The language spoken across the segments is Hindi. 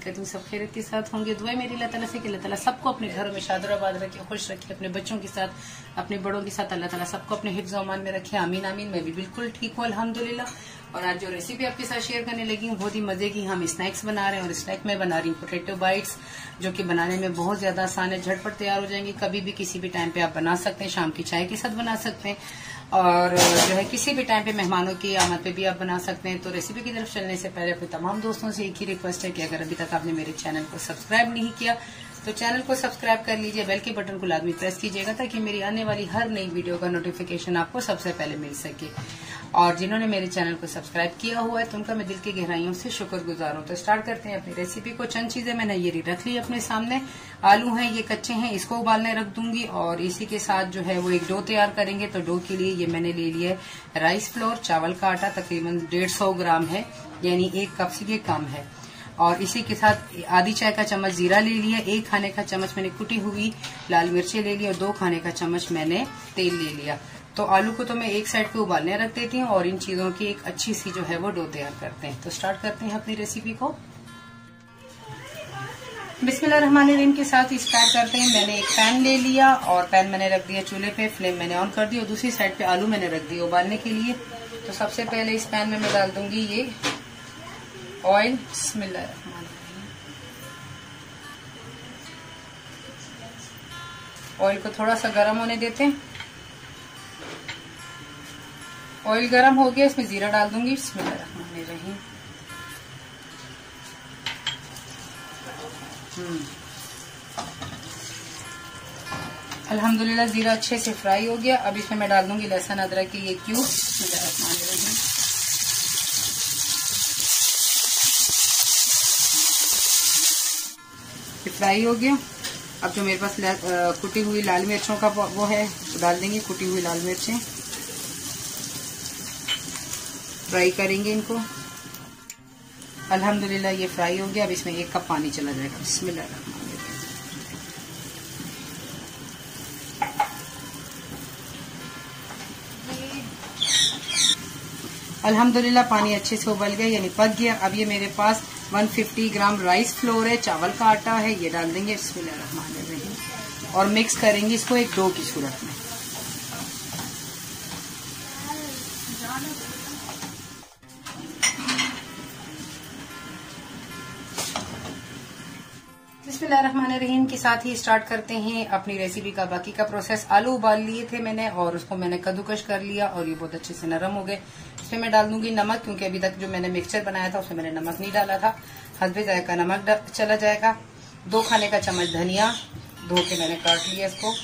करती हूँ सब खैरियत के साथ होंगे। दुआ मेरी अल्लाह ताला से कि अल्लाह ताला सबको अपने घरों में शादराबाद रखे, खुश रखे, अपने बच्चों के साथ, अपने बड़ों के साथ अल्लाह ताला सबको अपने हिफ्ज़ अमान में रखे। आमीन आमीन। मैं भी बिल्कुल ठीक हूँ अल्हम्दुलिल्लाह। और आज जो रेसिपी आपके साथ शेयर करने लगी हूँ बहुत ही मजे की हम स्नैक्स बना रहे हैं। और स्नैक में बना रही हूँ पोटैटो बाइट्स, जो कि बनाने में बहुत ज्यादा आसान है, झटपट तैयार हो जाएंगे। कभी भी किसी भी टाइम पे आप बना सकते हैं, शाम की चाय के साथ बना सकते हैं, और जो है किसी भी टाइम पे मेहमानों की आमद पे भी आप बना सकते हैं। तो रेसिपी की तरफ चलने से पहले अपने तमाम दोस्तों से एक ही रिक्वेस्ट है कि अगर अभी तक आपने मेरे चैनल को सब्सक्राइब नहीं किया तो चैनल को सब्सक्राइब कर लीजिए, बेल के बटन को लाजमी प्रेस कीजिएगा ताकि मेरी आने वाली हर नई वीडियो का नोटिफिकेशन आपको सबसे पहले मिल सके। और जिन्होंने मेरे चैनल को सब्सक्राइब किया हुआ है तो उनका मैं दिल की गहराइयों से शुक्रगुजार हूँ। तो स्टार्ट करते हैं अपनी रेसिपी को। चंद चीजें मैंने ये रख ली अपने सामने। आलू हैं, ये कच्चे हैं, इसको उबालने रख दूंगी। और इसी के साथ जो है वो एक डो तैयार करेंगे। तो डो के लिए ये मैंने ले लिया है राइस फ्लोर, चावल का आटा तकरीबन 150 ग्राम है, यानी 1 कप से कम है। और इसी के साथ आधी चाय का चम्मच जीरा ले लिया, 1 खाने का चम्मच मैंने कुटी हुई लाल मिर्चें ले ली और 2 खाने का चम्मच मैंने तेल ले लिया। तो आलू को तो मैं एक साइड पे उबालने रख देती हूँ और इन चीजों की एक अच्छी सी जो है वो डो तैयार करते हैं। तो स्टार्ट करते हैं अपनी रेसिपी को। बिस्मिल्लाहिर्रहमानिर्रहीम के साथ स्टार्ट करते हैं। मैंने एक पैन ले लिया और पैन मैंने रख दिया चूल्हे पे, फ्लेम मैंने ऑन कर दी और दूसरी साइड पे आलू मैंने रख दिया उबालने के लिए। तो सबसे पहले इस पैन में मैं डाल दूंगी ये ऑयल। बिस्मिल्लाहिर्रहमानिर्रहीम। ऑयल को थोड़ा सा गर्म होने देते हैं। ऑयल गर्म हो गया, इसमें जीरा डाल दूंगी। बिस्मिल्लाहिर्रहमानिर्रहीम। अल्हम्दुलिल्लाह जीरा अच्छे से फ्राई हो गया। अब इसमें मैं डाल दूंगी लहसुन अदरक के ये क्यूब। बिस्मिल्लाहिर्रहमानिर्रहीम। फ्राई हो गया। अब जो मेरे पास कुटी हुई लाल मिर्चों का वो है तो डाल देंगे, कुटी हुई लाल मिर्चें। फ्राई करेंगे इनको। अल्हम्दुलिल्लाह ये फ्राई हो गया। अब इसमें 1 कप पानी चला जाएगा। बिस्मिल्लाहिर्रहमानिर्रहीम। अल्हम्दुलिल्लाह पानी अच्छे से उबल गया, यानी पक गया। अब ये मेरे पास 150 ग्राम राइस फ्लोर है, चावल का आटा है, ये डाल देंगे। बिस्मिल्लाहिर्रहमानिर्रहीम। और मिक्स करेंगे इसको एक डो की सूरत में। बिस्मिल्लाहिर्रहमानिर्रहीम के साथ ही स्टार्ट करते हैं अपनी रेसिपी का बाकी का प्रोसेस। आलू उबाल लिए थे मैंने और उसको मैंने कद्दूकश कर लिया और ये बहुत अच्छे से नरम हो गए। इसमें मैं डाल दूंगी नमक, क्योंकि अभी तक जो मैंने मिक्सचर बनाया था उसमें मैंने नमक नहीं डाला था। हस्बे जायका नमक चला जाएगा। 2 खाने का चम्मच धनिया, धो के मैंने काट लिया इसको।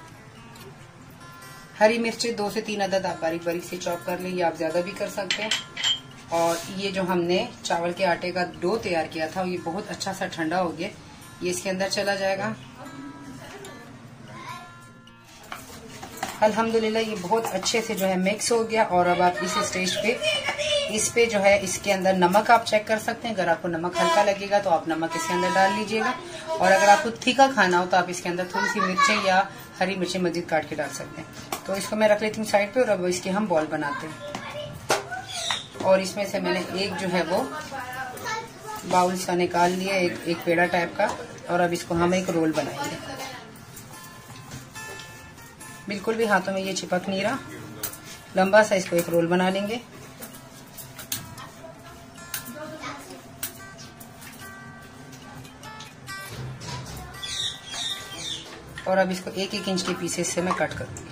हरी मिर्ची 2 से 3 अदद आप बारीक बारीक से चॉप कर लें, या आप ज्यादा भी कर सकते हैं। और ये जो हमने चावल के आटे का डो तैयार किया था ये बहुत अच्छा सा ठंडा हो गया, ये इसके अंदर चला जाएगा। अल्हम्दुलिल्लाह ये बहुत अच्छे से जो है मिक्स हो गया। और अब आप इस स्टेज पे इस पे जो है इसके अंदर नमक आप चेक कर सकते हैं। अगर आपको नमक हल्का लगेगा तो आप नमक इसके अंदर डाल लीजिएगा, और अगर आपको तीखा खाना हो तो आप इसके अंदर थोड़ी सी मिर्चें या हरी मिर्चें मजीद काट के डाल सकते हैं। तो इसको मैं रख लेती हूँ साइड पे और अब इसके हम बॉल बनाते हैं। और इसमें से मैंने एक जो है वो बाउल सा निकाल लिया, एक पेड़ा टाइप का, और अब इसको हम एक रोल बनाएंगे। बिल्कुल भी हाथों में ये चिपक नहीं रहा, लंबा सा इसको एक रोल बना लेंगे। और अब इसको 1-1 इंच के पीसेस से मैं कट कर दूंगी।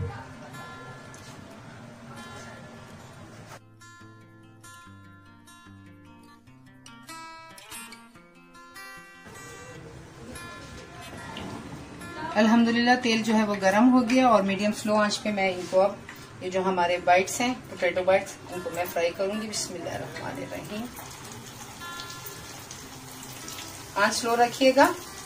अल्हम्दुलिल्लाह तेल जो है वो गर्म हो गया और मीडियम स्लो आंच पे मैं इनको अब ये जो हमारे बाइट्स हैं पोटैटो बाइट्स उनको मैं फ्राई करूंगी। बिस्मिल्लाहिर्रहमानिर्रहीम। आंच स्लो रखिएगा।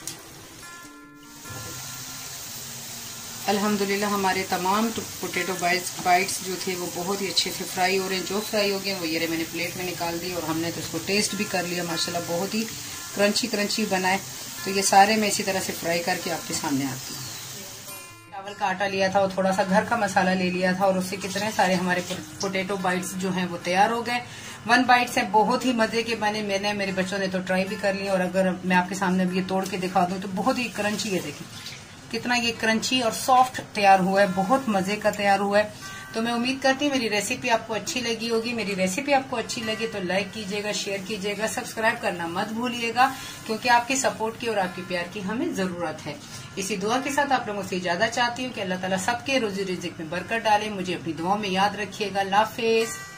अल्हम्दुलिल्लाह हमारे तमाम पोटैटो बाइट्स जो थे वो बहुत ही अच्छे से फ्राई हो रहे हैं। जो फ्राई हो गए वो ये मैंने प्लेट में निकाल दी और हमने तो इसको टेस्ट भी कर लिया, माशाल्लाह बहुत ही क्रंची क्रंची बनाए। तो ये सारे मैं इसी तरह से फ्राई करके आपके सामने आती हूँ। चावल का आटा लिया था और थोड़ा सा घर का मसाला ले लिया था और उससे कितने सारे हमारे पोटैटो बाइट्स जो हैं वो तैयार हो गए। 1 बाइट से बहुत ही मजे के बने। मैंने, मेरे बच्चों ने तो ट्राई भी कर लिया और अगर मैं आपके सामने अब ये तोड़ के दिखा दूं तो बहुत ही क्रंची है। देखिए कितना ये क्रंची और सॉफ्ट तैयार हुआ है, बहुत मजे का तैयार हुआ है। तो मैं उम्मीद करती हूँ मेरी रेसिपी आपको अच्छी लगी होगी। मेरी रेसिपी आपको अच्छी लगी तो लाइक कीजिएगा, शेयर कीजिएगा, सब्सक्राइब करना मत भूलिएगा, क्योंकि आपकी सपोर्ट की और आपके प्यार की हमें जरूरत है। इसी दुआ के साथ आप लोगों से इजाजत चाहती हूँ कि अल्लाह ताला सबके रोजी रिज़्क़ में बरकत डाले। मुझे अपनी दुआओं में याद रखिएगा। अल्लाह हाफिज।